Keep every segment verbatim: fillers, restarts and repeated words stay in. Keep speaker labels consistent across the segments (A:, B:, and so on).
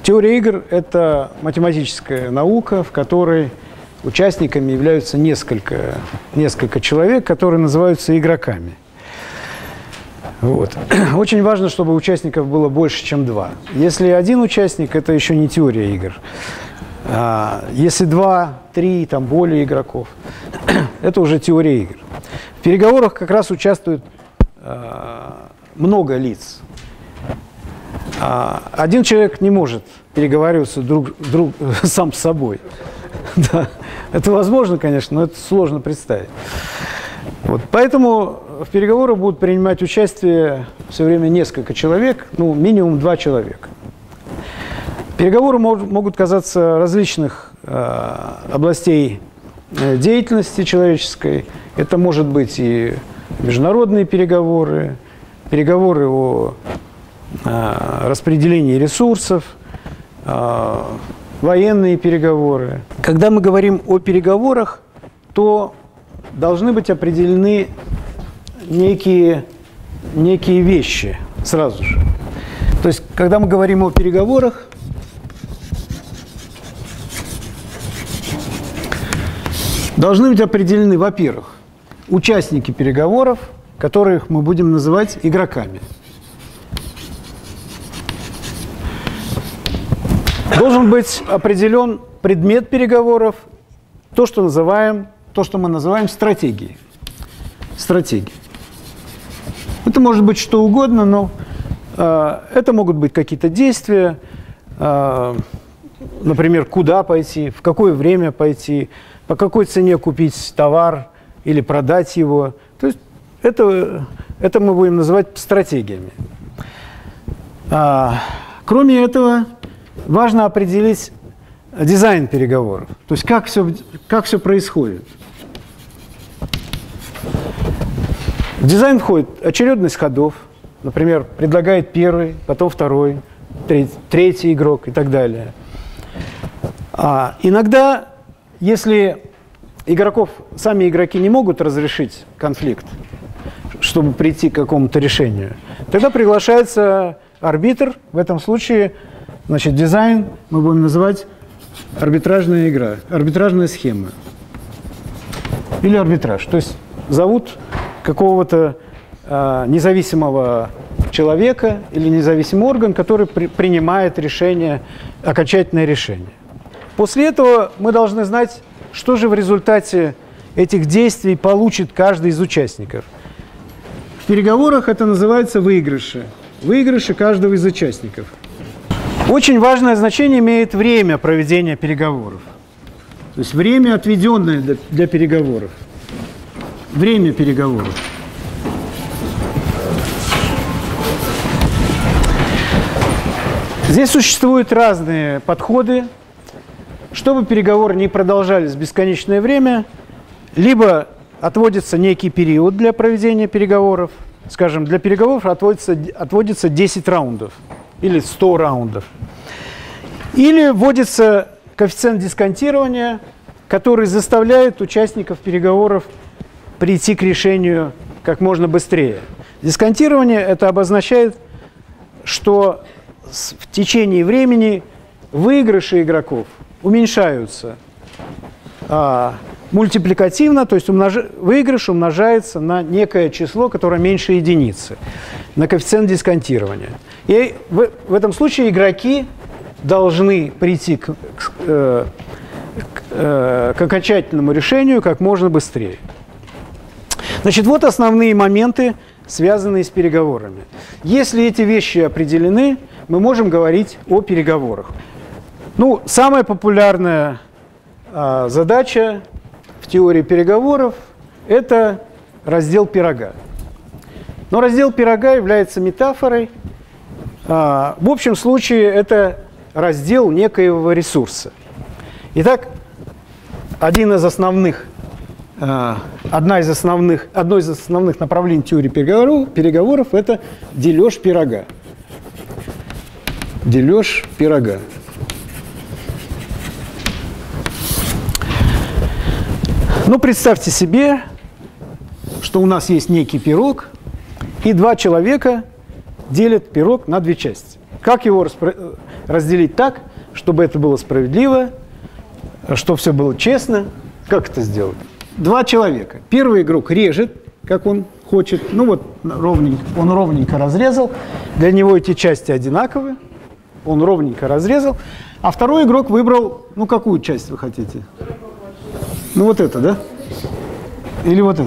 A: Теория игр – это математическая наука, в которой участниками являются несколько, несколько человек, которые называются игроками. Вот. Очень важно, чтобы участников было больше, чем два. Если один участник – это еще не теория игр. А если два, три, там более игроков – это уже теория игр. В переговорах как раз участвует а, много лиц. А, один человек не может переговариваться друг, друг, сам с собой. Да. Это возможно, конечно, но это сложно представить. Вот. Поэтому в переговорах будут принимать участие все время несколько человек, ну, минимум два человека. Переговоры мож, могут касаться различных э, областей э, деятельности человеческой. Это может быть и международные переговоры, переговоры о э, распределении ресурсов, э, военные переговоры. Когда мы говорим о переговорах, то должны быть определены некие, некие вещи сразу же. То есть, когда мы говорим о переговорах, должны быть определены, во-первых, участники переговоров, которых мы будем называть игроками. Должен быть определен предмет переговоров, то, что называем, то, что мы называем стратегией. Стратегия. Это может быть что угодно, но э, это могут быть какие-то действия, э, например, куда пойти, в какое время пойти, по какой цене купить товар или продать его. То есть это, это мы будем называть стратегиями. А, кроме этого, важно определить дизайн переговоров, то есть как все, как все происходит. В дизайн входит очередность ходов, например, предлагает первый, потом второй, третий, третий игрок и так далее. А иногда, если игроков, сами игроки не могут разрешить конфликт, чтобы прийти к какому-то решению, тогда приглашается арбитр. В этом случае, значит, дизайн мы будем называть арбитражная игра, арбитражная схема или арбитраж. То есть зовут какого-то э, независимого человека или независимый орган, который при, принимает решение, окончательное решение. После этого мы должны знать, что же в результате этих действий получит каждый из участников. В переговорах это называется выигрыши. Выигрыши каждого из участников. Очень важное значение имеет время проведения переговоров. То есть время, отведенное для, для переговоров. Время переговоров. Здесь существуют разные подходы. Чтобы переговоры не продолжались бесконечное время, либо отводится некий период для проведения переговоров. Скажем, для переговоров отводится, отводится десять раундов или сто раундов. Или вводится коэффициент дисконтирования, который заставляет участников переговоров прийти к решению как можно быстрее. Дисконтирование это обозначает, что в течение времени выигрыши игроков уменьшаются а, мультипликативно, то есть умнож... выигрыш умножается на некое число, которое меньше единицы, на коэффициент дисконтирования. И в, в этом случае игроки должны прийти к, к, э, к, э, к окончательному решению как можно быстрее. Значит, вот основные моменты, связанные с переговорами. Если эти вещи определены, мы можем говорить о переговорах. Ну, самая популярная а, задача в теории переговоров – это раздел пирога. Но раздел пирога является метафорой. А, в общем случае это раздел некоего ресурса. Итак, один из основных, а, одна из основных, одно из основных направлений теории переговоров, переговоров – это дележ пирога. Дележ пирога. Ну, представьте себе, что у нас есть некий пирог, и два человека делят пирог на две части. Как его разделить так, чтобы это было справедливо, чтобы все было честно? Как это сделать? Два человека. Первый игрок режет, как он хочет. Ну вот, ровненько, он ровненько разрезал. Для него эти части одинаковые. Он ровненько разрезал. А второй игрок выбрал, ну, какую часть вы хотите? Ну, вот это, да? Или вот это?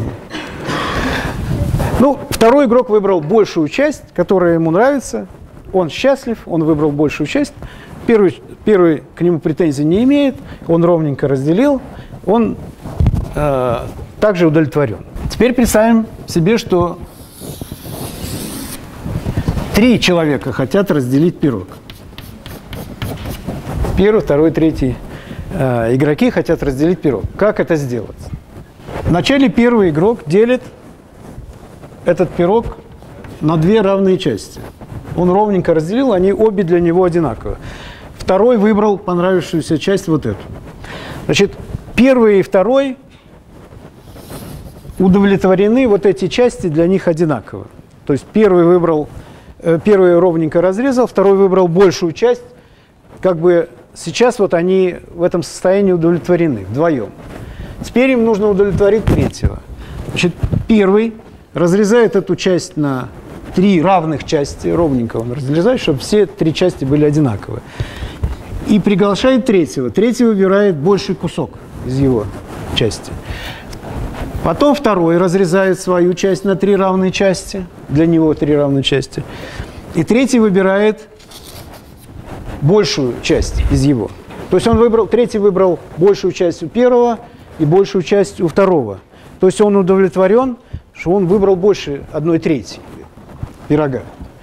A: Ну, второй игрок выбрал большую часть, которая ему нравится. Он счастлив, он выбрал большую часть. Первый, первый к нему претензий не имеет. Он ровненько разделил. Он э, также удовлетворен. Теперь представим себе, что три человека хотят разделить пирог. Первый, второй, третий э, игроки хотят разделить пирог. Как это сделать? Вначале первый игрок делит этот пирог на две равные части. Он ровненько разделил, они обе для него одинаковые. Второй выбрал понравившуюся часть, вот эту. Значит, первый и второй удовлетворены, вот эти части для них одинаковы. То есть первый выбрал, э, первый ровненько разрезал, второй выбрал большую часть. Как бы сейчас вот они в этом состоянии удовлетворены вдвоем. Теперь им нужно удовлетворить третьего. Значит, первый разрезает эту часть на три равных части, ровненько он разрезает, чтобы все три части были одинаковые. И приглашает третьего. Третий выбирает больший кусок из его части. Потом второй разрезает свою часть на три равные части. Для него три равные части. И третий выбирает большую часть из его. То есть он выбрал, третий выбрал большую часть у первого и большую часть у второго. То есть он удовлетворен, что он выбрал больше одной трети пирога.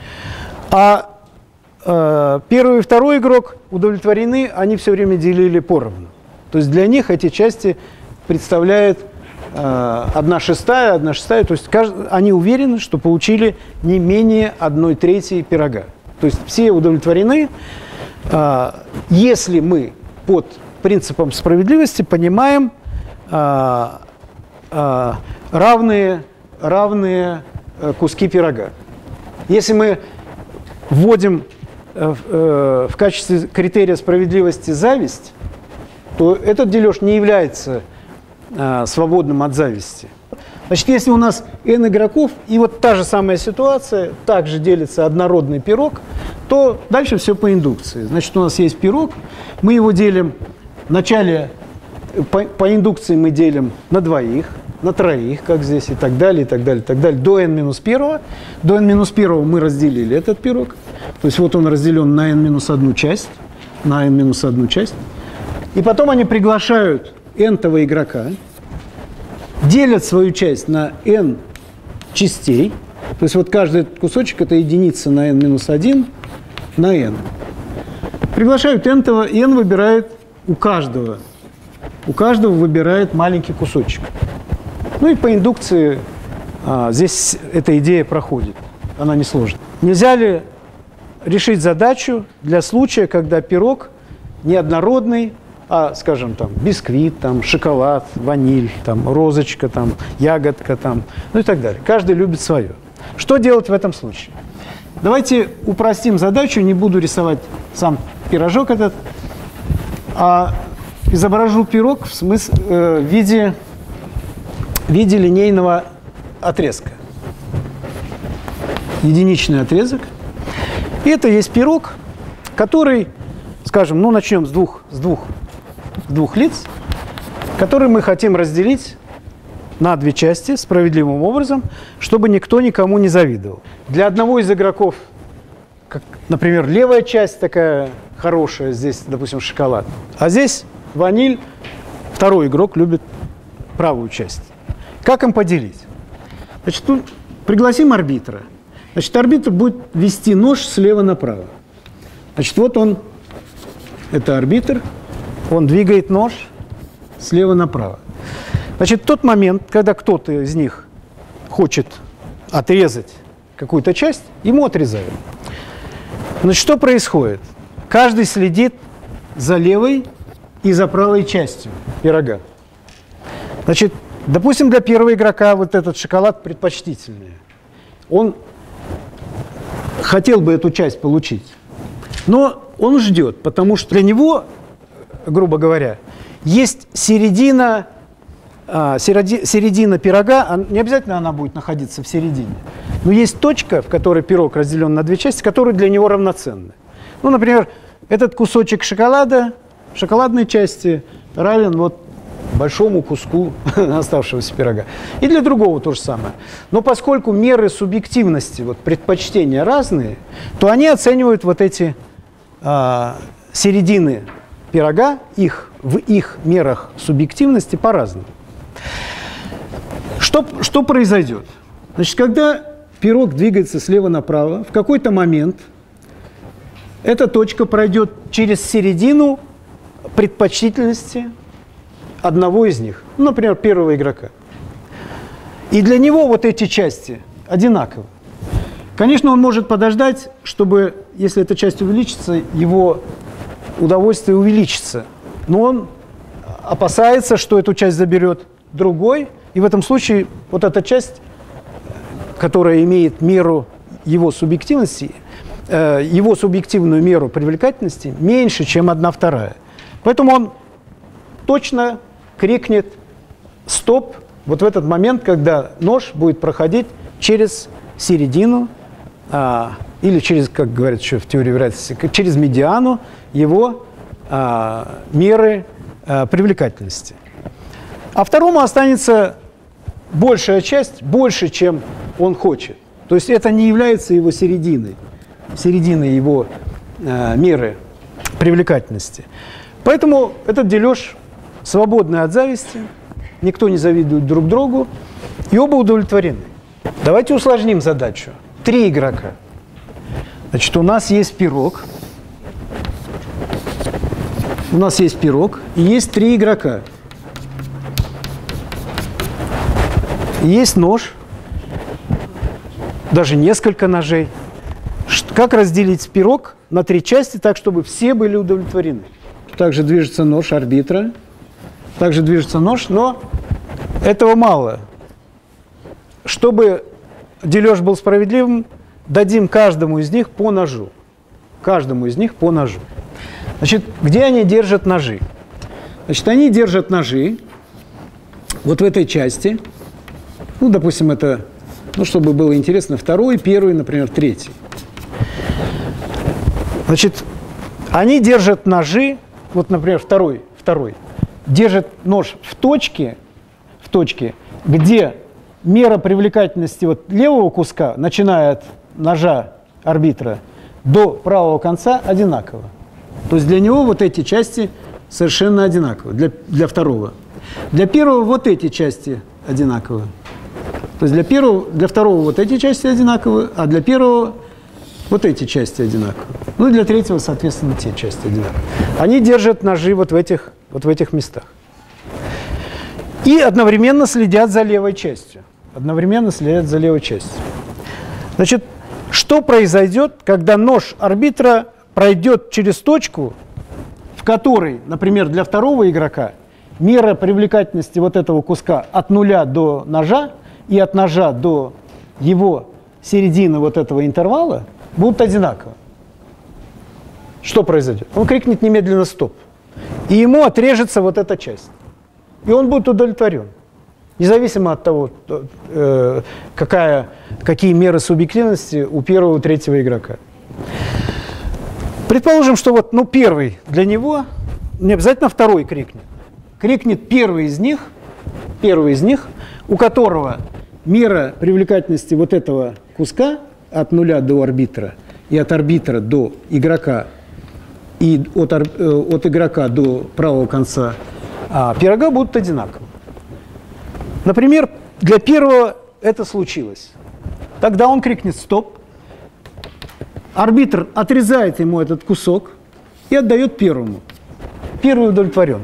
A: А э, первый и второй игрок удовлетворены, они все время делили поровну. То есть для них эти части представляют э, одна шестая, одна шестая. То есть каждый, они уверены, что получили не менее одной трети пирога. То есть все удовлетворены. Э, если мы под принципом справедливости понимаем э, э, равные, равные э, куски пирога. Если мы вводим э, э, в качестве критерия справедливости зависть, то этот дележ не является э, свободным от зависти. Значит, если у нас n игроков, и вот та же самая ситуация, также делится однородный пирог, то дальше все по индукции. Значит, у нас есть пирог, мы его делим, вначале по, по индукции мы делим на двоих, на троих, как здесь, и так далее, и так далее, и так далее, до n минус первого. До n минус первого мы разделили этот пирог. То есть вот он разделен на n минус одну часть, на n минус одну часть. И потом они приглашают n-того игрока, делят свою часть на n частей. То есть вот каждый кусочек – это единица на n минус один на n. Приглашают n-того, и n выбирает у каждого. У каждого выбирает маленький кусочек. Ну и по индукции а, здесь эта идея проходит. Она несложна. Нельзя ли решить задачу для случая, когда пирог неоднородный, а, скажем, там, бисквит, там, шоколад, ваниль, там, розочка, там, ягодка, там, ну и так далее. Каждый любит свое. Что делать в этом случае? Давайте упростим задачу, не буду рисовать сам пирожок этот, а изображу пирог в, смысле, э, в виде... в виде линейного отрезка. Единичный отрезок. И это есть пирог, который, скажем, ну начнем с двух, с двух, с двух лиц, который мы хотим разделить на две части справедливым образом, чтобы никто никому не завидовал. Для одного из игроков, как, например, левая часть такая хорошая, здесь, допустим, шоколад, а здесь ваниль, второй игрок любит правую часть. Как им поделить? Значит, тут пригласим арбитра. Значит, арбитр будет вести нож слева направо. Значит, вот он, это арбитр, он двигает нож слева направо. Значит, в тот момент, когда кто-то из них хочет отрезать какую-то часть, ему отрезают. Значит, что происходит? Каждый следит за левой и за правой частью пирога. Значит, допустим, для первого игрока вот этот шоколад предпочтительнее. Он хотел бы эту часть получить. Но он ждет, потому что для него, грубо говоря, есть середина, середина пирога, не обязательно она будет находиться в середине, но есть точка, в которой пирог разделен на две части, которые для него равноценны. Ну, например, этот кусочек шоколада, шоколадной части, равен вот большому куску оставшегося пирога. И для другого то же самое. Но поскольку меры субъективности, вот, предпочтения разные, то они оценивают вот эти а, середины пирога их, в их мерах субъективности по-разному. Что, что произойдет? Значит, когда пирог двигается слева направо, в какой-то момент эта точка пройдет через середину предпочтительности одного из них, ну, например, первого игрока. И для него вот эти части одинаковы. Конечно, он может подождать, чтобы, если эта часть увеличится, его удовольствие увеличится. Но он опасается, что эту часть заберет другой, и в этом случае вот эта часть, которая имеет меру его субъективности, э, его субъективную меру привлекательности, меньше, чем одна вторая. Поэтому он точно крикнет «стоп» вот в этот момент, когда нож будет проходить через середину, а, или через, как говорят еще в теории вероятности, через медиану его а, меры а, привлекательности. А второму останется большая часть, больше, чем он хочет. То есть это не является его серединой, серединой его а, меры привлекательности. Поэтому этот дележ свободный от зависти, никто не завидует друг другу, и оба удовлетворены. Давайте усложним задачу. Три игрока. Значит, у нас есть пирог. У нас есть пирог, и есть три игрока. Есть нож, даже несколько ножей. Как разделить пирог на три части так, чтобы все были удовлетворены? Также движется нож арбитра. Также движется нож, но этого мало. Чтобы дележ был справедливым, дадим каждому из них по ножу. Каждому из них по ножу. Значит, где они держат ножи? Значит, они держат ножи вот в этой части. Ну, допустим, это, ну, чтобы было интересно, второй, первый, например, третий. Значит, они держат ножи, вот, например, второй, второй. держит нож в точке, в точке, где мера привлекательности вот левого куска, начиная от ножа арбитра до правого конца, одинакова. То есть для него вот эти части совершенно одинаковы, для, для второго. Для первого вот эти части одинаковы. То есть для, первого, для второго вот эти части одинаковы, а для первого вот эти части одинаковы. Ну и для третьего, соответственно, те части одинаковы. Они держат ножи вот в этих, вот в этих местах. И одновременно следят за левой частью. Одновременно следят за левой частью. Значит, что произойдет, когда нож арбитра пройдет через точку, в которой, например, для второго игрока мера привлекательности вот этого куска от нуля до ножа и от ножа до его середины вот этого интервала будут одинаковы. Что произойдет? Он крикнет немедленно «стоп», и ему отрежется вот эта часть. И он будет удовлетворен. Независимо от того, э, какая, какие меры субъективности у первого и третьего игрока. Предположим, что вот, ну, первый для него, не обязательно второй крикнет. Крикнет первый из них, первый из них, у которого мера привлекательности вот этого куска от нуля до арбитра и от арбитра до игрока и от, от игрока до правого конца а, пирога будут одинаковы. Например, для первого это случилось. Тогда он крикнет «стоп». Арбитр отрезает ему этот кусок и отдает первому. Первый удовлетворен.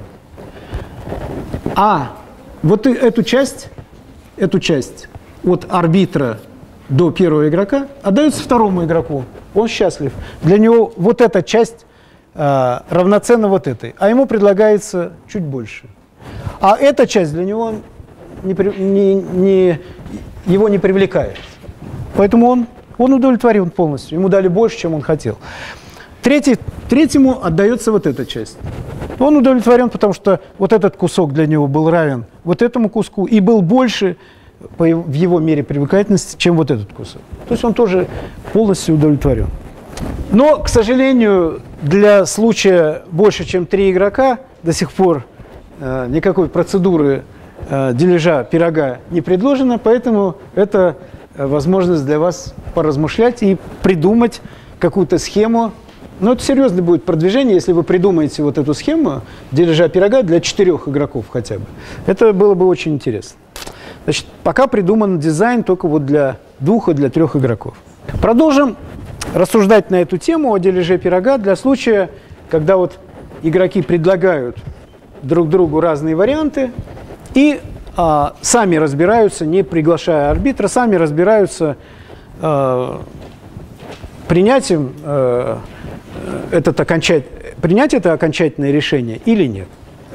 A: А вот эту часть, эту часть от арбитра до первого игрока отдается второму игроку. Он счастлив. Для него вот эта часть э, равноценна вот этой, а ему предлагается чуть больше. А эта часть для него не, не, не, его не привлекает. Поэтому он, он удовлетворен полностью. Ему дали больше, чем он хотел. Третий, третьему отдается вот эта часть. Он удовлетворен, потому что вот этот кусок для него был равен вот этому куску и был больше по, в его мере привлекательности, чем вот этот кусок. То есть он тоже полностью удовлетворен. Но, к сожалению, для случая больше, чем три игрока, до сих пор э, никакой процедуры э, дележа пирога не предложено, поэтому это э, возможность для вас поразмышлять и придумать какую-то схему. Но это серьезно будет продвижение, если вы придумаете вот эту схему дележа пирога для четырех игроков хотя бы. Это было бы очень интересно. Значит, пока придуман дизайн только вот для двух и для трех игроков. Продолжим рассуждать на эту тему о дележе пирога для случая, когда вот игроки предлагают друг другу разные варианты и а, сами разбираются, не приглашая арбитра, сами разбираются а, принятием а, этот окончать, принять это окончательное решение или нет.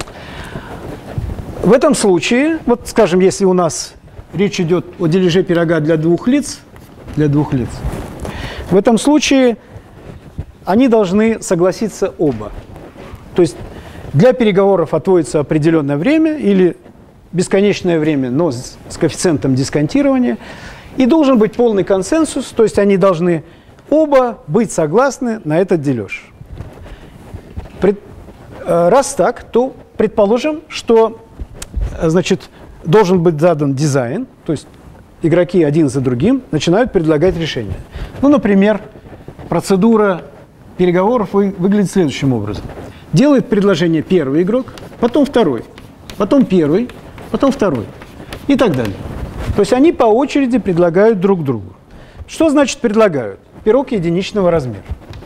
A: В этом случае, вот скажем, если у нас речь идет о дележе пирога для двух лиц, для двух лиц, в этом случае они должны согласиться оба. То есть для переговоров отводится определенное время или бесконечное время, но с, с коэффициентом дисконтирования. И должен быть полный консенсус, то есть они должны оба быть согласны на этот дележ. Пред, раз так, то предположим, что значит, должен быть задан дизайн, то есть игроки один за другим начинают предлагать решения. Ну, например, процедура переговоров выглядит следующим образом. Делает предложение первый игрок, потом второй, потом первый, потом второй и так далее. То есть они по очереди предлагают друг другу. Что значит предлагают? Пирог единичного размера.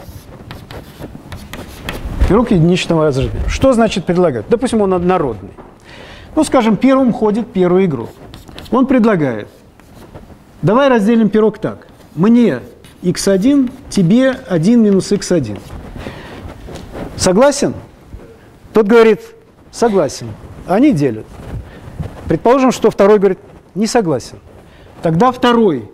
A: Пирог единичного размера. Что значит предлагают? Допустим, он однородный. Ну, скажем, первым ходит первый игрок. Он предлагает: давай разделим пирог так. Мне икс один, тебе один минус икс один. Согласен? Тот говорит: согласен. Они делят. Предположим, что второй говорит: не согласен. Тогда второй.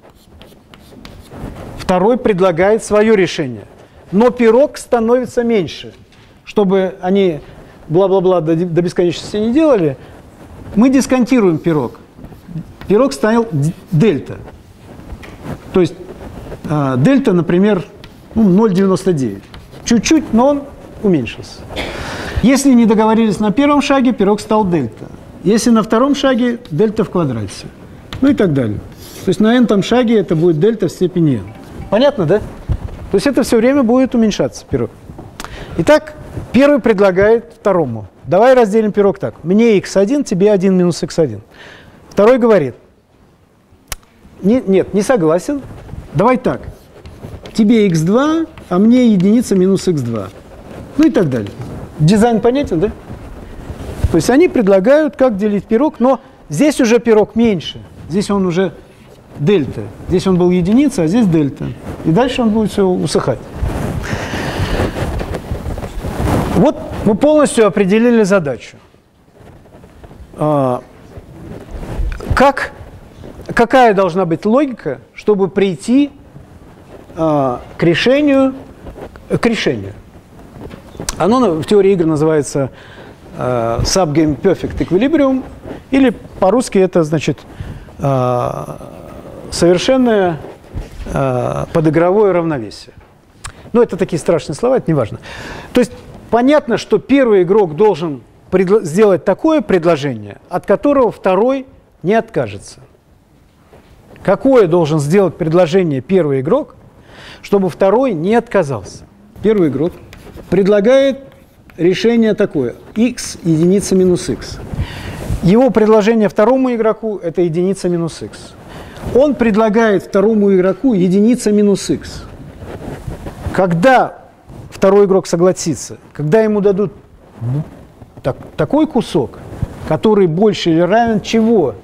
A: Второй предлагает свое решение. Но пирог становится меньше. Чтобы они бла-бла-бла до, до бесконечности не делали, мы дисконтируем пирог. Пирог стал дельта. То есть э, дельта, например, ну, ноль целых девяносто девять. Чуть-чуть, но он уменьшился. Если не договорились на первом шаге, пирог стал дельта. Если на втором шаге, дельта в квадрате. Ну и так далее. То есть на n-том шаге это будет дельта в степени n. Понятно, да? То есть это все время будет уменьшаться, пирог. Итак, первый предлагает второму: давай разделим пирог так. Мне икс один, тебе один минус икс один. Второй говорит: не, нет, не согласен. Давай так. Тебе икс два, а мне единица минус икс два. Ну и так далее. Дизайн понятен, да? То есть они предлагают, как делить пирог, но здесь уже пирог меньше. Здесь он уже дельта. Здесь он был единица, а здесь дельта. И дальше он будет все усыхать. Вот мы полностью определили задачу. А, как, какая должна быть логика, чтобы прийти а, к решению, к решению? Оно в теории игр называется а, Subgame Perfect Equilibrium, или по-русски это значит а, совершенное а, подигровое равновесие. Но это такие страшные слова, это не важно. То есть понятно, что первый игрок должен сделать такое предложение, от которого второй не откажется. Какое должен сделать предложение первый игрок, чтобы второй не отказался? Первый игрок предлагает решение такое: x единица минус x. Его предложение второму игроку – это единица минус x. Он предлагает второму игроку единица минус x. Когда второй игрок согласится, когда ему дадут так, такой кусок, который больше или равен чего?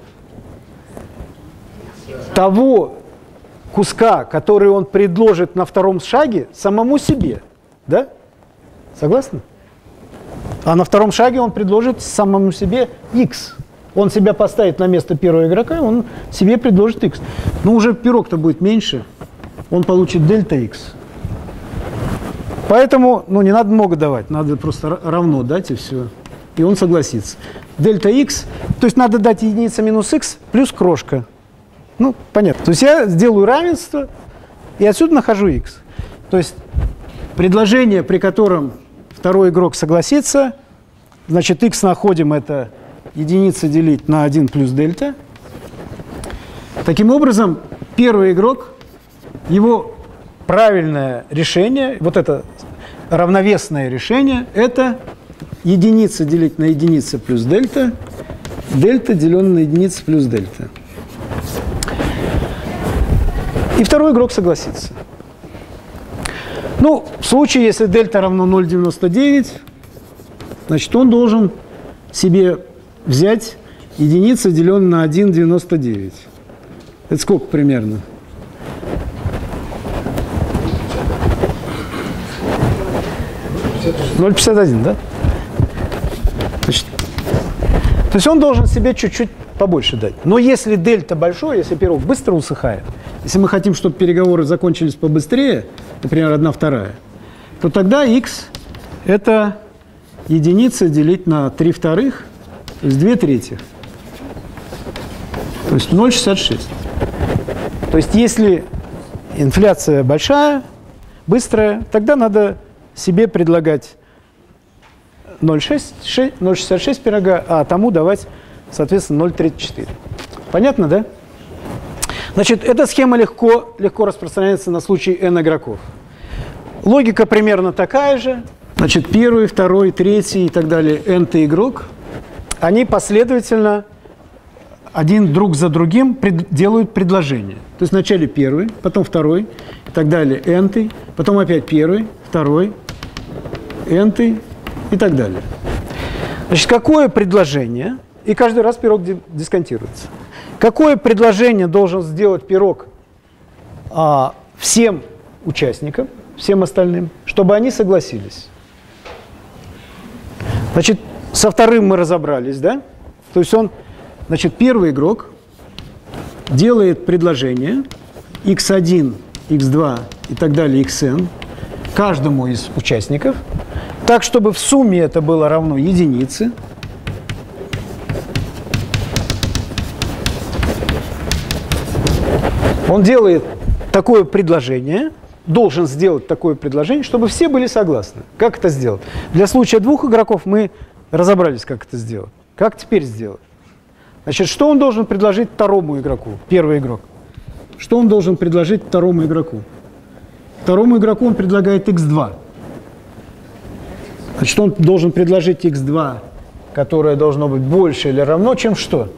A: Того куска, который он предложит на втором шаге самому себе. Да? Согласны? А на втором шаге он предложит самому себе x. Он себя поставит на место первого игрока, он себе предложит x. Но уже пирог-то будет меньше, он получит дельта x. Поэтому, ну, не надо много давать, надо просто равно дать, и все. И он согласится. Дельта x, то есть надо дать единица минус x плюс крошка. Ну, понятно. То есть я сделаю равенство, и отсюда нахожу x. То есть предложение, при котором второй игрок согласится, значит, x находим, это единица делить на один плюс дельта. Таким образом, первый игрок, его правильное решение, вот это равновесное решение, это единица делить на единица плюс дельта, дельта деленное на единица плюс дельта. И второй игрок согласится. Ну, в случае, если дельта равно ноль целых девяносто девять, значит, он должен себе взять единица, деленное на один целых девяносто девять. Это сколько примерно? ноль целых пятьдесят один, да? Значит, то есть он должен себе чуть-чуть побольше дать. Но если дельта большой, если пирог быстро усыхает, если мы хотим, чтобы переговоры закончились побыстрее, например, одна вторая, то тогда x – это единица делить на три вторых, то есть две трети. То есть ноль целых шестьдесят шесть. То есть если инфляция большая, быстрая, тогда надо себе предлагать ноль целых шестьдесят шесть пирога, а тому давать, соответственно, ноль целых тридцать четыре. Понятно, да? Значит, эта схема легко, легко распространяется на случай n игроков. Логика примерно такая же. Значит, первый, второй, третий и так далее n-й игрок, они последовательно один друг за другим пред, делают предложение. То есть вначале первый, потом второй и так далее n-й, потом опять первый, второй, n-й и так далее. Значит, какое предложение, и каждый раз пирог дисконтируется. Какое предложение должен сделать пирог а, всем участникам, всем остальным, чтобы они согласились? Значит, со вторым мы разобрались, да? То есть он, значит, первый игрок делает предложение икс один, икс два и так далее, xn каждому из участников, так, чтобы в сумме это было равно единице. Он делает такое предложение, должен сделать такое предложение, чтобы все были согласны. Как это сделать? Для случая двух игроков мы разобрались, как это сделать. Как теперь сделать? Значит, что он должен предложить второму игроку, первый игрок? Что он должен предложить второму игроку? Второму игроку он предлагает икс два. Значит, он должен предложить икс два, которое должно быть больше или равно, чем что?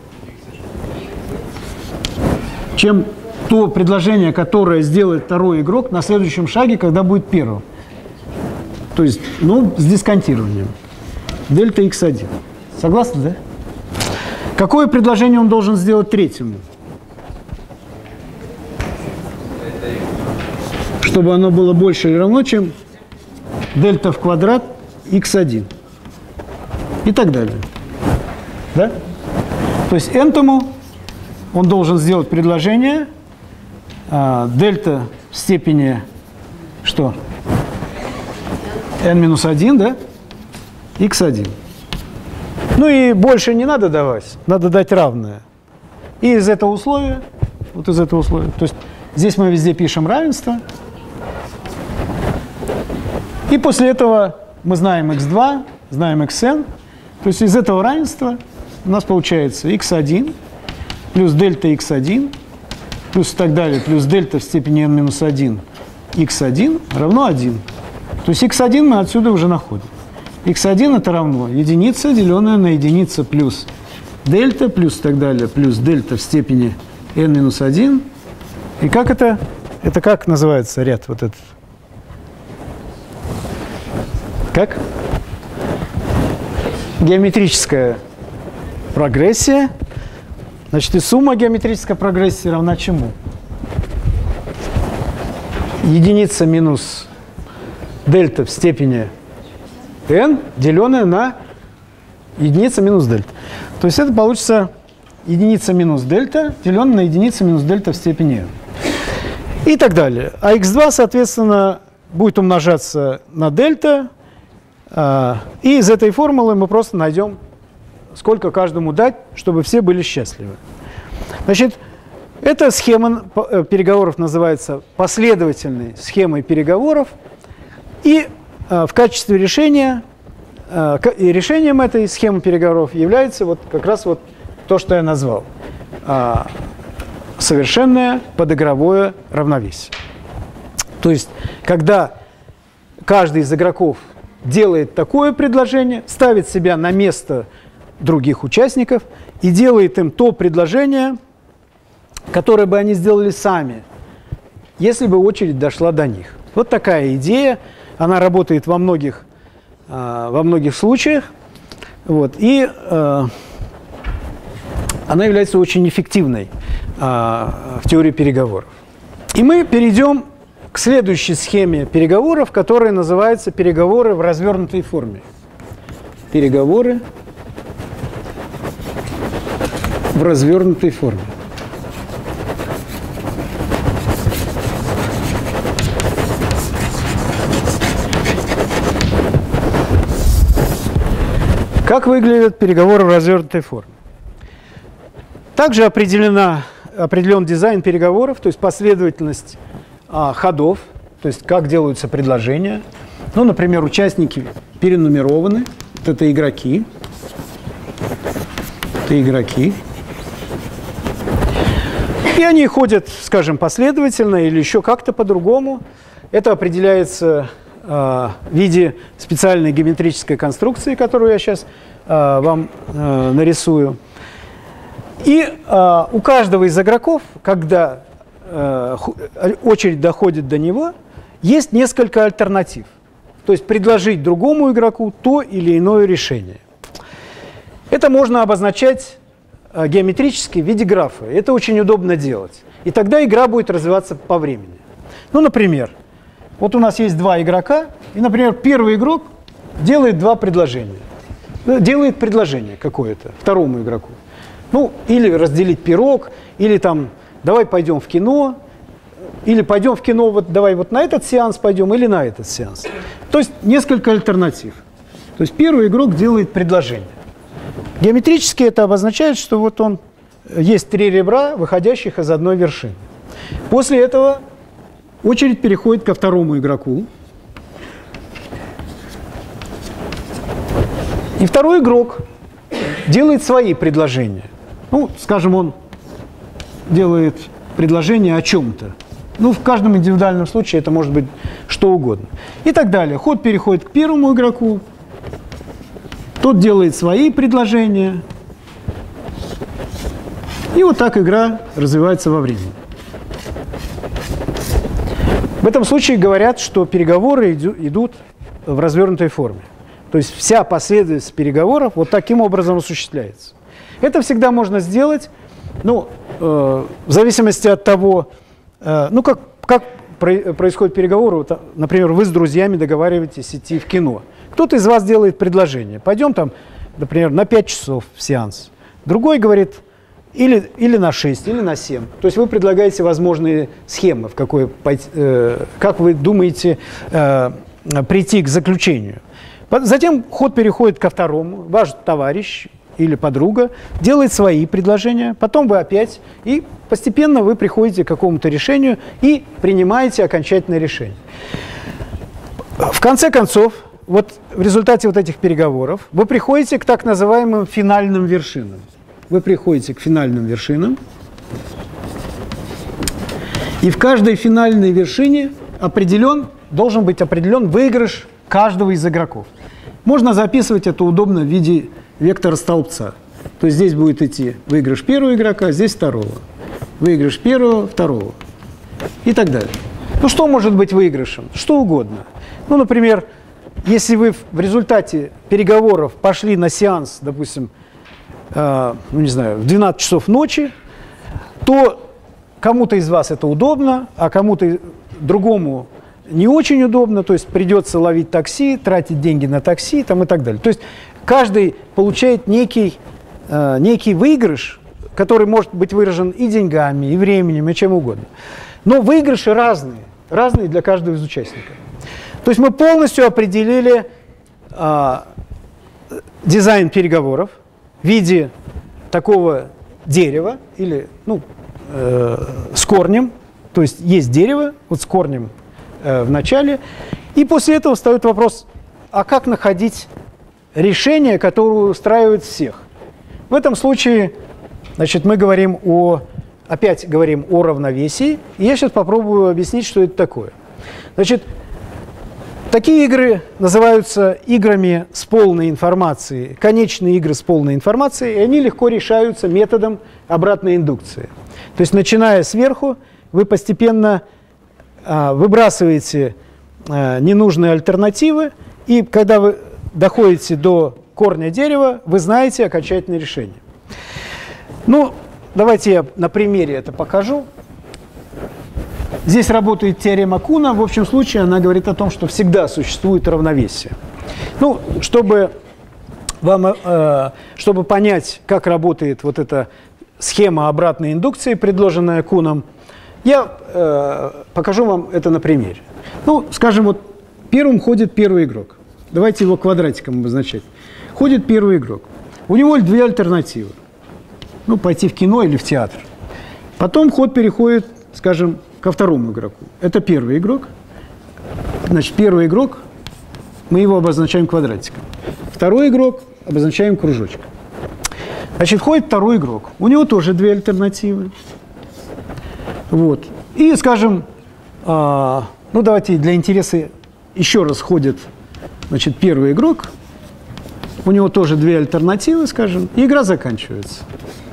A: Чем то предложение, которое сделает второй игрок на следующем шаге, когда будет первым. То есть, ну, с дисконтированием. Дельта икс один. Согласны, да? Какое предложение он должен сделать третьему? Чтобы оно было больше или равно, чем дельта в квадрат икс один. И так далее. Да? То есть n-тому он должен сделать предложение а, дельта в степени что? n минус один, да? икс один. Ну и больше не надо давать, надо дать равное. И из этого условия, вот из этого условия, то есть здесь мы везде пишем равенство. И после этого мы знаем икс два, знаем xn. То есть из этого равенства у нас получается икс один плюс дельта икс один плюс и так далее, плюс дельта в степени n минус один икс один равно один. То есть икс один мы отсюда уже находим. икс один это равно единица, деленная на единица плюс дельта, плюс и так далее, плюс дельта в степени n минус один. И как это? Это как называется ряд вот этот? Как? Геометрическая прогрессия. Значит, и сумма геометрической прогрессии равна чему? Единица минус дельта в степени n, деленная на единица минус дельта. То есть это получится единица минус дельта, деленная на единицу минус дельта в степени n. И так далее. А икс два, соответственно, будет умножаться на дельта, и из этой формулы мы просто найдем, сколько каждому дать, чтобы все были счастливы. Значит, эта схема переговоров называется последовательной схемой переговоров, и в качестве решения, и решением этой схемы переговоров является вот как раз вот то, что я назвал. Совершенное подигровое равновесие. То есть, когда каждый из игроков делает такое предложение, ставит себя на место других участников и делает им то предложение, которое бы они сделали сами, если бы очередь дошла до них. Вот такая идея, она работает во многих, во многих случаях, вот, и э, она является очень эффективной в теории переговоров. И мы перейдем к следующей схеме переговоров, которая называется переговоры в развернутой форме. Переговоры в развернутой форме. Как выглядят переговоры в развернутой форме? Также определена определен дизайн переговоров, то есть последовательность а, ходов, то есть как делаются предложения. Ну, например, участники перенумерованы, вот это игроки, это игроки. И они ходят, скажем, последовательно или еще как-то по-другому. Это определяется а, в виде специальной геометрической конструкции, которую я сейчас а, вам а, нарисую. И э, у каждого из игроков, когда э, очередь доходит до него, есть несколько альтернатив. То есть предложить другому игроку то или иное решение. Это можно обозначать э, геометрически в виде графа. Это очень удобно делать. И тогда игра будет развиваться по времени. Ну, например, вот у нас есть два игрока, и, например, первый игрок делает два предложения. Делает предложение какое-то второму игроку. Ну, или разделить пирог, или там, давай пойдем в кино, или пойдем в кино, вот давай вот на этот сеанс пойдем, или на этот сеанс. То есть несколько альтернатив. То есть первый игрок делает предложение. Геометрически это обозначает, что вот он, есть три ребра, выходящих из одной вершины. После этого очередь переходит ко второму игроку. И второй игрок делает свои предложения. Ну, скажем, он делает предложение о чем-то. Ну, в каждом индивидуальном случае это может быть что угодно. И так далее. Ход переходит к первому игроку. Тот делает свои предложения. И вот так игра развивается во времени. В этом случае говорят, что переговоры идут в развернутой форме. То есть вся последовательность переговоров вот таким образом осуществляется. Это всегда можно сделать, ну, э, в зависимости от того, э, ну, как, как про, происходят переговоры. Вот, например, вы с друзьями договариваетесь идти в кино. Кто-то из вас делает предложение. Пойдем там, например, на пять часов в сеанс. Другой говорит, или, или на шесть, или на семь. То есть вы предлагаете возможные схемы, в какой, э, как вы думаете э, прийти к заключению. Затем ход переходит ко второму. Ваш товарищ или подруга делает свои предложения. Потом вы опять. И постепенно вы приходите к какому-то решению и принимаете окончательное решение. В конце концов, вот в результате вот этих переговоров вы приходите к так называемым финальным вершинам. Вы приходите к финальным вершинам. И в каждой финальной вершине определен, должен быть определен выигрыш каждого из игроков. Можно записывать это удобно в виде вектора столбца. То есть здесь будет идти выигрыш первого игрока, здесь второго. Выигрыш первого, второго. И так далее. Ну что может быть выигрышем? Что угодно. Ну, например, если вы в результате переговоров пошли на сеанс, допустим, э, ну не знаю, в двенадцать часов ночи, то кому-то из вас это удобно, а кому-то другому не очень удобно, то есть придется ловить такси, тратить деньги на такси там, и так далее. То есть каждый получает некий, э, некий выигрыш, который может быть выражен и деньгами, и временем, и чем угодно. Но выигрыши разные, разные для каждого из участников. То есть мы полностью определили а, дизайн переговоров в виде такого дерева или ну, э, с корнем. То есть есть дерево вот с корнем э, в начале. И после этого встает вопрос, а как находить решение, которое устраивает всех? В этом случае, значит, мы говорим о, опять говорим о равновесии. И я сейчас попробую объяснить, что это такое. Значит, такие игры называются играми с полной информацией, конечные игры с полной информацией, и они легко решаются методом обратной индукции. То есть, начиная сверху, вы постепенно а, выбрасываете а, ненужные альтернативы, и когда вы доходите до корня дерева, вы знаете окончательное решение. Ну, давайте я на примере это покажу. Здесь работает теорема Куна. В общем случае она говорит о том, что всегда существует равновесие. Ну, чтобы, вам, э, чтобы понять, как работает вот эта схема обратной индукции, предложенная Куном, я э, покажу вам это на примере. Ну, скажем, вот первым ходит первый игрок. Давайте его квадратиком обозначать. Ходит первый игрок. У него две альтернативы. Ну, пойти в кино или в театр. Потом ход переходит, скажем, ко второму игроку. Это первый игрок. Значит, первый игрок, мы его обозначаем квадратиком. Второй игрок обозначаем кружочком. Значит, входит второй игрок. У него тоже две альтернативы. Вот. И, скажем, а, ну, давайте для интереса еще раз ходит, значит, первый игрок. У него тоже две альтернативы, скажем, и игра заканчивается.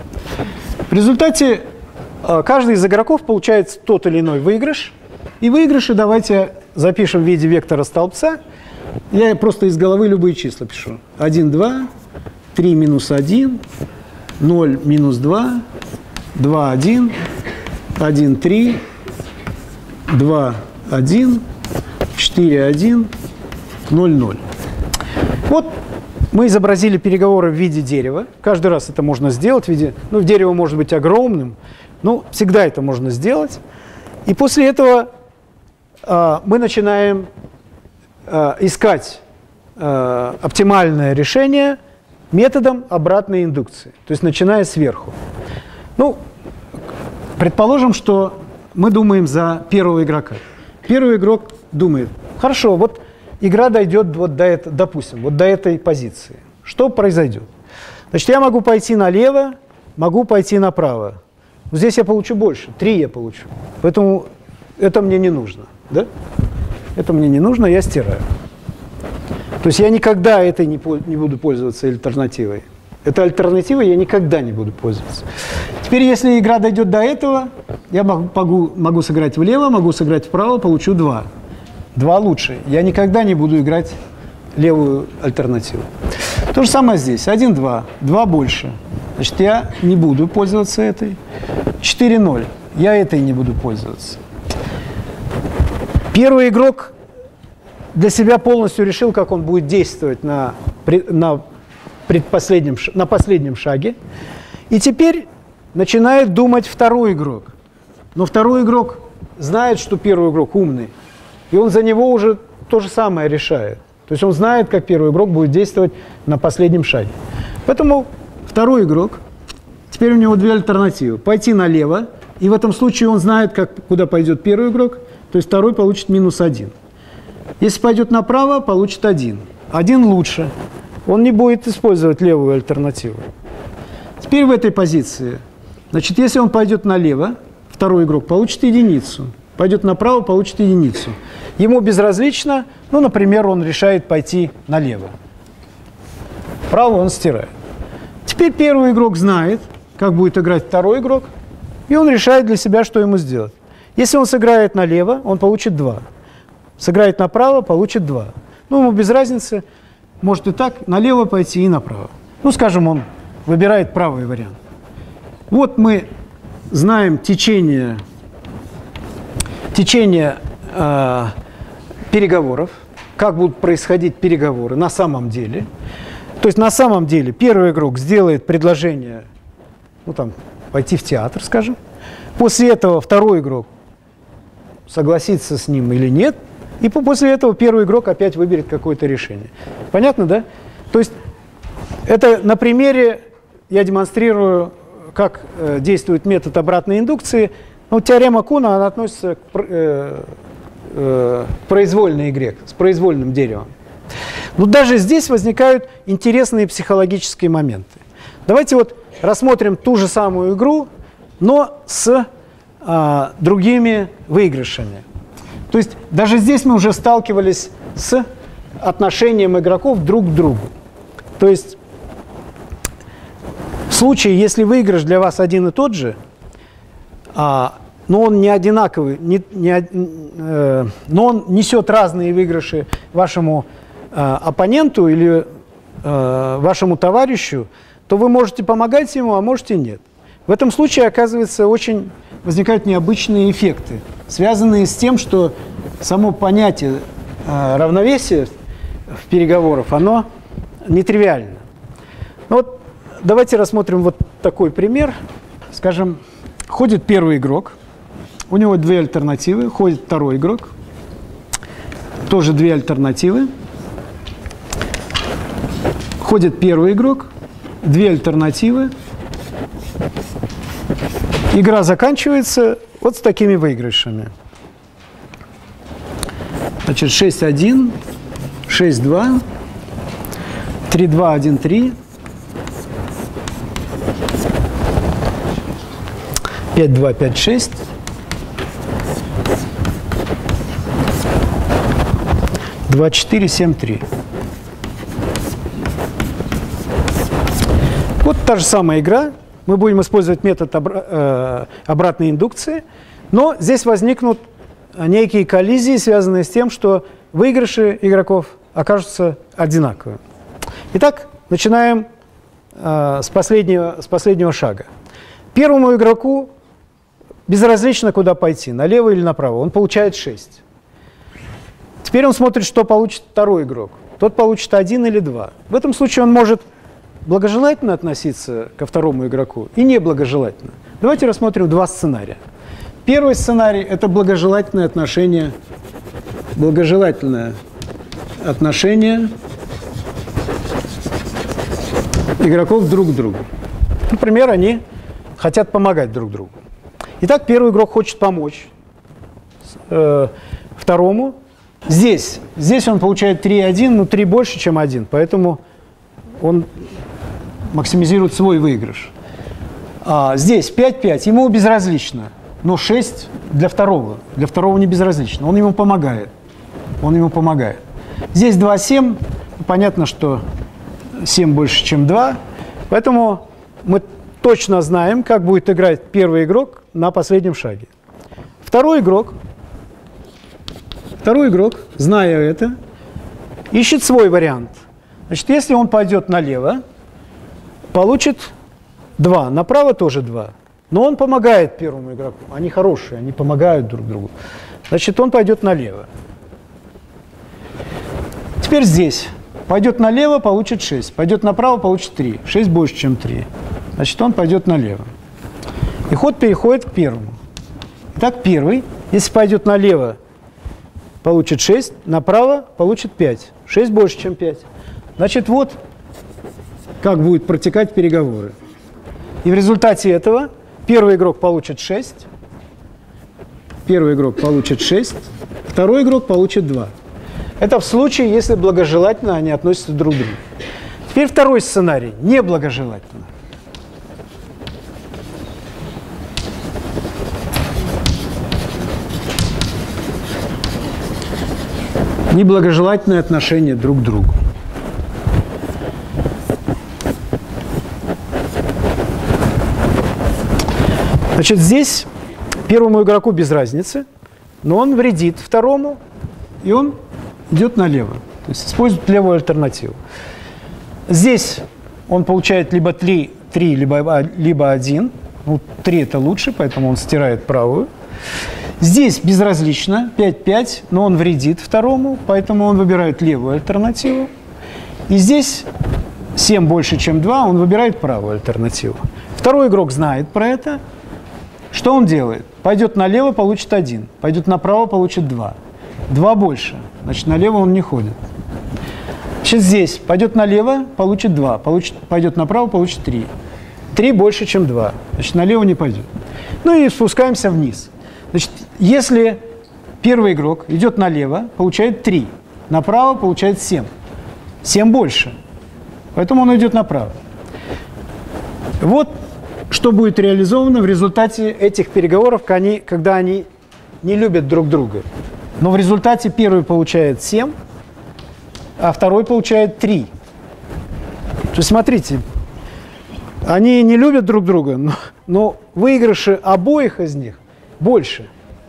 A: В результате а, каждый из игроков получает тот или иной выигрыш. И выигрыши давайте запишем в виде вектора столбца. Я просто из головы любые числа пишу. один, два, три минус один, ноль минус два, два, один, один, три, два, один, четыре, один, ноль, ноль. Вот мы изобразили переговоры в виде дерева. Каждый раз это можно сделать в виде... Ну, дерево может быть огромным, но всегда это можно сделать. И после этого э, мы начинаем э, искать э, оптимальное решение методом обратной индукции, то есть начиная сверху. Ну, предположим, что мы думаем за первого игрока. Первый игрок думает, хорошо, вот игра дойдет вот до этого, допустим, вот до этой позиции. Что произойдет? Значит, я могу пойти налево, могу пойти направо. Здесь я получу больше, три я получу. Поэтому это мне не нужно. Да? Это мне не нужно, я стираю. То есть я никогда этой не, не буду пользоваться альтернативой. Этой альтернативой я никогда не буду пользоваться. Теперь, если игра дойдет до этого, я могу, могу сыграть влево, могу сыграть вправо, получу два. Два лучше. Я никогда не буду играть левую альтернативу. То же самое здесь. один, два. два больше. Значит, я не буду пользоваться этой. четыре, ноль. Я этой не буду пользоваться. Первый игрок для себя полностью решил, как он будет действовать на, на, предпоследнем, на последнем шаге. И теперь начинает думать второй игрок. Но второй игрок знает, что первый игрок умный. И он за него уже то же самое решает. То есть он знает, как первый игрок будет действовать на последнем шаге. Поэтому второй игрок, теперь у него две альтернативы. Пойти налево, и в этом случае он знает, как, куда пойдет первый игрок, то есть второй получит минус один. Если пойдет направо, получит один. Один лучше. Он не будет использовать левую альтернативу. Теперь в этой позиции, значит, если он пойдет налево, второй игрок получит единицу. Пойдет направо, получит единицу. Ему безразлично, ну, например, он решает пойти налево. Вправо он стирает. Теперь первый игрок знает, как будет играть второй игрок, и он решает для себя, что ему сделать. Если он сыграет налево, он получит два. Сыграет направо, получит два. Ну, ему без разницы, может и так, налево пойти и направо. Ну, скажем, он выбирает правый вариант. Вот мы знаем течение, течение э, переговоров, как будут происходить переговоры на самом деле. То есть на самом деле первый игрок сделает предложение, ну, там, пойти в театр, скажем. После этого второй игрок согласится с ним или нет. И после этого первый игрок опять выберет какое-то решение. Понятно, да? То есть это на примере я демонстрирую, как э, действует метод обратной индукции. Ну, теорема Куна, она относится к э, э, произвольной игре, с произвольным деревом. Но даже здесь возникают интересные психологические моменты. Давайте вот рассмотрим ту же самую игру, но с а, другими выигрышами. То есть даже здесь мы уже сталкивались с отношением игроков друг к другу. То есть в случае, если выигрыш для вас один и тот же, а, но он не одинаковый, не, не, э, но он несет разные выигрыши вашему э, оппоненту или э, вашему товарищу, то вы можете помогать ему, а можете нет. В этом случае, оказывается, очень возникают необычные эффекты, связанные с тем, что само понятие э, равновесия в переговорах, оно нетривиально. Ну вот, давайте рассмотрим вот такой пример. Скажем, ходит первый игрок, у него две альтернативы, ходит второй игрок, тоже две альтернативы. Ходит первый игрок, две альтернативы. Игра заканчивается вот с такими выигрышами. Значит, шесть один, шесть два, три два, один три, пять два, пять шесть, два четыре, семь три. Вот та же самая игра. Мы будем использовать метод обра- э, обратной индукции, но здесь возникнут некие коллизии, связанные с тем, что выигрыши игроков окажутся одинаковыми. Итак, начинаем э, с, последнего, с последнего шага. Первому игроку безразлично, куда пойти, налево или направо. Он получает шесть. Теперь он смотрит, что получит второй игрок. Тот получит один или два. В этом случае он может благожелательно относиться ко второму игроку и неблагожелательно. Давайте рассмотрим два сценария. Первый сценарий – это благожелательное отношение, благожелательное отношение игроков друг к другу. Например, они хотят помогать друг другу. Итак, первый игрок хочет помочь э, второму. Здесь, здесь он получает три один, но три больше, чем один, поэтому он максимизирует свой выигрыш. А здесь пять пять, ему безразлично, но шесть для второго. Для второго не безразлично, он ему помогает. Он ему помогает. Здесь два семь, понятно, что семь больше, чем два, поэтому мы точно знаем, как будет играть первый игрок на последнем шаге. Второй игрок, второй игрок, зная это, ищет свой вариант. Значит, если он пойдет налево, получит два, направо тоже два. Но он помогает первому игроку. Они хорошие, они помогают друг другу. Значит, он пойдет налево. Теперь здесь. Пойдет налево, получит шесть. Пойдет направо, получит три. шесть больше, чем три. Значит, он пойдет налево. И ход переходит к первому. Итак, первый, если пойдет налево, получит шесть, направо получит пять. шесть больше, чем пять. Значит, вот как будут протекать переговоры. И в результате этого первый игрок получит шесть, первый игрок получит шесть, второй игрок получит два. Это в случае, если благожелательно они относятся друг к другу. Теперь второй сценарий, неблагожелательно. Неблагожелательное отношение друг к другу. Значит, здесь первому игроку без разницы, но он вредит второму, и он идет налево, то есть использует левую альтернативу. Здесь он получает либо три, три либо, либо один, ну, три это лучше, поэтому он стирает правую. Здесь безразлично, пять пять, но он вредит второму, поэтому он выбирает левую альтернативу. И здесь семь больше, чем два, он выбирает правую альтернативу. Второй игрок знает про это. Что он делает? Пойдет налево, получит один. Пойдет направо, получит два. два больше, значит, налево он не ходит. Сейчас здесь пойдет налево, получит два, получит, пойдет направо, получит три. три больше, чем два, значит, налево не пойдет. Ну и спускаемся вниз. Значит, если первый игрок идет налево, получает три, направо получает семь. семь больше, поэтому он идет направо. Вот что будет реализовано в результате этих переговоров, когда они не любят друг друга. Но в результате первый получает семь, а второй получает три. То есть, смотрите, они не любят друг друга, но, но выигрыши обоих из них больше.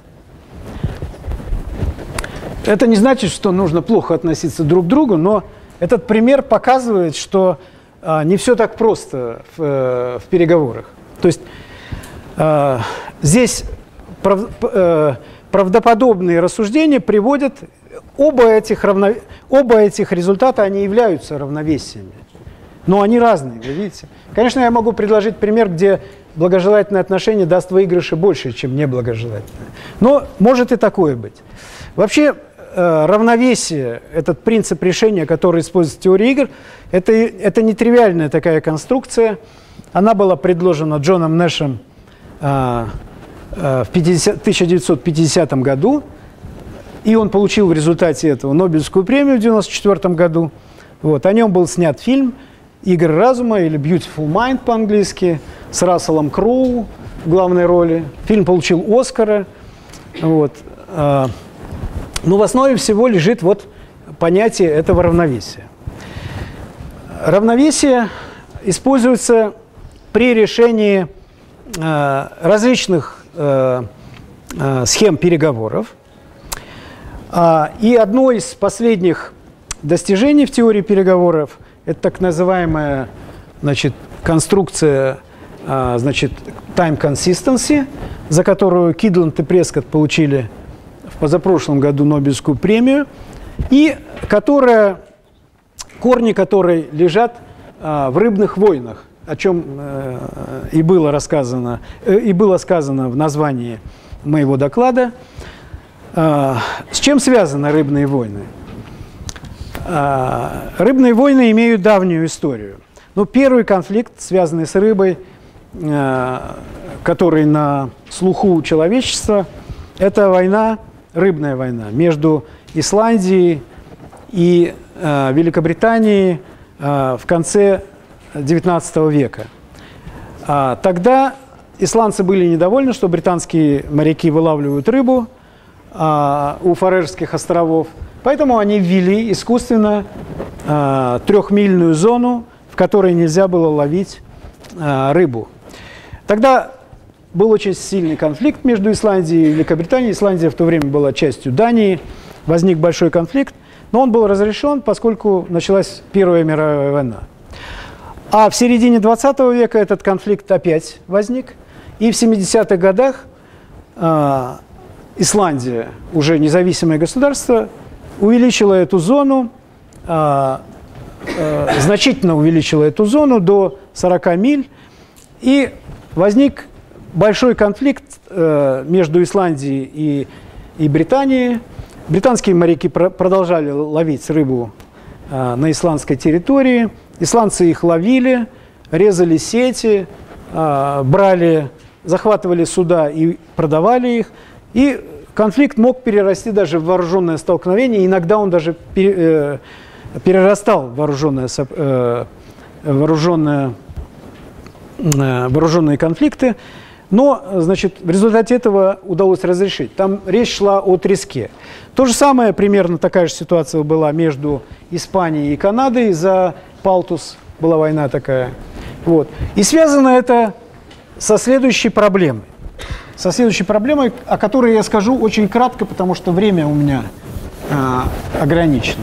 A: Это не значит, что нужно плохо относиться друг к другу, но этот пример показывает, что а, не все так просто в, э, в переговорах. То есть э, здесь прав, э, правдоподобные рассуждения приводят, оба этих, равно, оба этих результата, они являются равновесиями, но они разные, вы видите. Конечно, я могу предложить пример, где благожелательное отношение даст выигрыши больше, чем неблагожелательное. Но может и такое быть. Вообще, равновесие, этот принцип решения, который используется в теории игр, это, это нетривиальная такая конструкция. Она была предложена Джоном Нэшем а, а, в тысяча девятьсот пятидесятом году, и он получил в результате этого Нобелевскую премию в девяносто четвёртом году. Вот. О нем был снят фильм «Игры разума» или «Beautiful Mind» по-английски с Расселом Кроу в главной роли. Фильм получил Оскара. Вот. Но в основе всего лежит вот понятие этого равновесия. Равновесие используется при решении э, различных э, э, схем переговоров. А, и одно из последних достижений в теории переговоров – это так называемая, значит, конструкция, э, значит, time consistency, за которую Кидланд и Прескотт получили в позапрошлом году Нобелевскую премию, и которая, корни которой лежат а, в рыбных войнах, о чем э, и, было рассказано, э, и было сказано в названии моего доклада. А, с чем связаны рыбные войны? А, рыбные войны имеют давнюю историю. Ну, первый конфликт, связанный с рыбой, э, который на слуху у человечества, это война, рыбная война между Исландией и э, Великобританией э, в конце девятнадцатого века. А, тогда исландцы были недовольны, что британские моряки вылавливают рыбу а, у Фарерских островов, поэтому они ввели искусственно а, трехмильную зону, в которой нельзя было ловить а, рыбу. Тогда был очень сильный конфликт между Исландией и Великобританией. Исландия в то время была частью Дании. Возник большой конфликт, но он был разрешен, поскольку началась Первая мировая война. А в середине двадцатого века этот конфликт опять возник. И в семидесятых годах э, Исландия, уже независимое государство, увеличила эту зону, э, э, значительно увеличила эту зону до сорока миль. И возник большой конфликт э, между Исландией и, и Британией. Британские моряки про продолжали ловить рыбу э, на исландской территории. Исландцы их ловили, резали сети, э, брали, захватывали суда и продавали их. И конфликт мог перерасти даже в вооруженное столкновение. Иногда он даже пере, э, перерастал в вооруженное, э, вооруженное, э, вооруженные конфликты. Но, значит, в результате этого удалось разрешить. Там речь шла о треске. То же самое, примерно такая же ситуация была между Испанией и Канадой. За Палтус была война такая. Вот. И связано это со следующей проблемой. Со следующей проблемой, о которой я скажу очень кратко, потому что время у меня а, ограничено.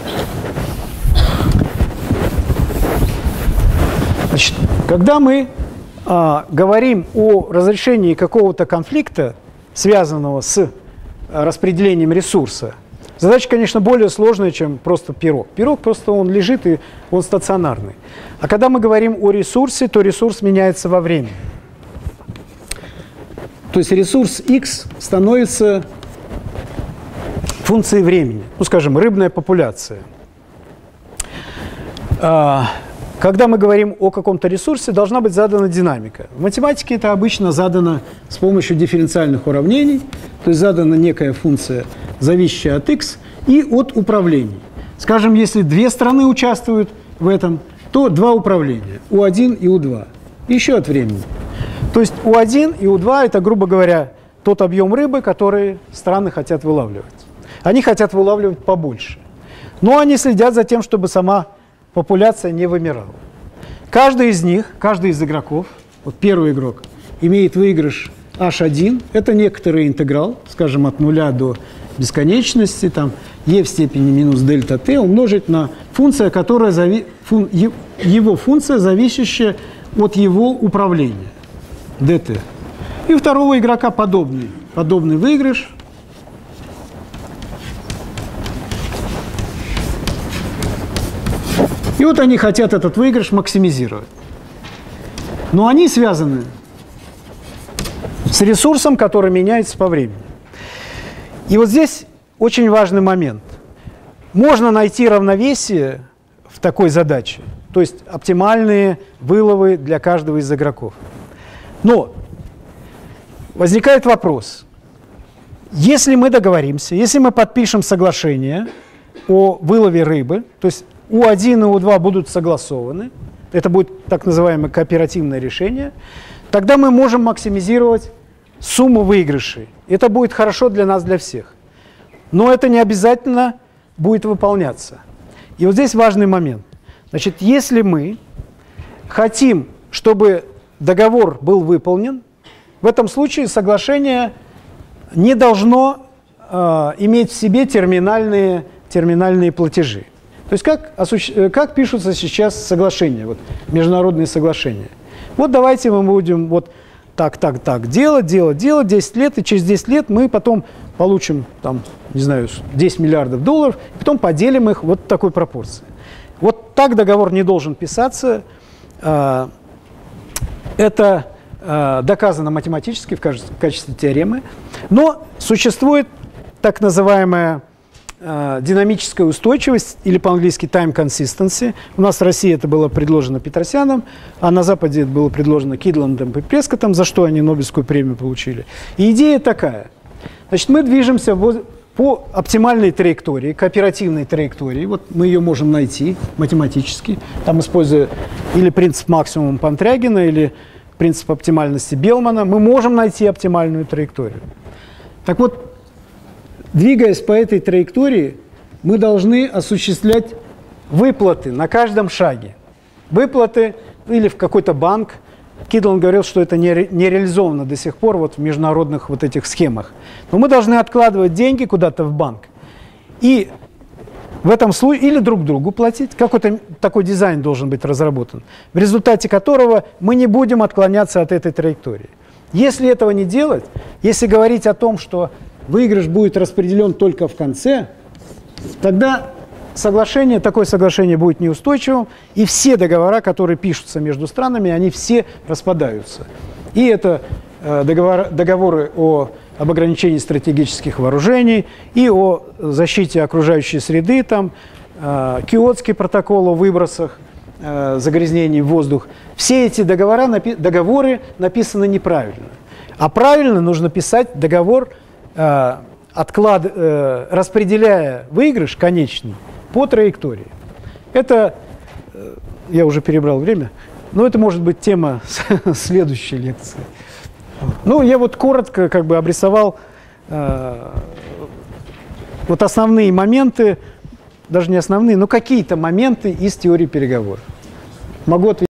A: Значит, когда мы а, говорим о разрешении какого-то конфликта, связанного с распределением ресурса, задача, конечно, более сложная, чем просто пирог. Пирог просто он лежит и он стационарный. А когда мы говорим о ресурсе, то ресурс меняется во времени. То есть ресурс X становится функции времени. Ну, скажем, рыбная популяция. Когда мы говорим о каком-то ресурсе, должна быть задана динамика. В математике это обычно задано с помощью дифференциальных уравнений, то есть задана некая функция, зависящая от x и от управлений. Скажем, если две страны участвуют в этом, то два управления, у один и у два, еще от времени. То есть у один и у два – это, грубо говоря, тот объем рыбы, который страны хотят вылавливать. Они хотят вылавливать побольше. Но они следят за тем, чтобы сама популяция не вымирала. Каждый из них, каждый из игроков, вот первый игрок, имеет выигрыш эйч один. Это некоторый интеграл, скажем, от нуля до бесконечности, там, e в степени минус дельта t умножить на функция, которая зави... фун... его функция, зависящая от его управления, dt. И у второго игрока подобный, подобный выигрыш. И вот они хотят этот выигрыш максимизировать. Но они связаны с ресурсом, который меняется по времени. И вот здесь очень важный момент. Можно найти равновесие в такой задаче, то есть оптимальные выловы для каждого из игроков. Но возникает вопрос. Если мы договоримся, если мы подпишем соглашение о вылове рыбы, то есть у один и у два будут согласованы, это будет так называемое кооперативное решение, тогда мы можем максимизировать сумму выигрышей. Это будет хорошо для нас, для всех. Но это не обязательно будет выполняться. И вот здесь важный момент. Значит, если мы хотим, чтобы договор был выполнен, в этом случае соглашение не должно э, иметь в себе терминальные, терминальные платежи. То есть как, как пишутся сейчас соглашения, вот, международные соглашения. Вот давайте мы будем вот так, так, так делать, делать, делать десять лет, и через десять лет мы потом получим, там, не знаю, десять миллиардов долларов, и потом поделим их вот в такой пропорции. Вот так договор не должен писаться. Это доказано математически в качестве теоремы, но существует так называемая динамическая устойчивость, или по-английски time consistency. У нас в России это было предложено Петросяном, а на Западе это было предложено Кидландом и Прескоттом, за что они Нобелевскую премию получили. И идея такая. Значит, мы движемся по оптимальной траектории, кооперативной траектории. Вот мы ее можем найти математически, там используя или принцип максимума Пантрягина, или принцип оптимальности Белмана. Мы можем найти оптимальную траекторию. Так вот, двигаясь по этой траектории, мы должны осуществлять выплаты на каждом шаге. Выплаты или в какой-то банк. Кидланд говорил, что это не, ре, не реализовано до сих пор вот в международных вот этих схемах. Но мы должны откладывать деньги куда-то в банк. И в этом случае или друг другу платить. Какой-то такой дизайн должен быть разработан, в результате которого мы не будем отклоняться от этой траектории. Если этого не делать, если говорить о том, что выигрыш будет распределен только в конце, тогда соглашение, такое соглашение будет неустойчивым, и все договора, которые пишутся между странами, они все распадаются. И это э, договор, договоры о, об ограничении стратегических вооружений, и о защите окружающей среды, там, э, Киотский протокол о выбросах, э, загрязнений в воздух. Все эти договора, напи договоры написаны неправильно. А правильно нужно писать договор, отклад, э, распределяя выигрыш конечный по траектории. Это, э, я уже перебрал время, но это может быть тема следующей лекции. Ну, я вот коротко как бы обрисовал э, вот основные моменты, даже не основные, но какие-то моменты из теории переговоров. Могу ответить.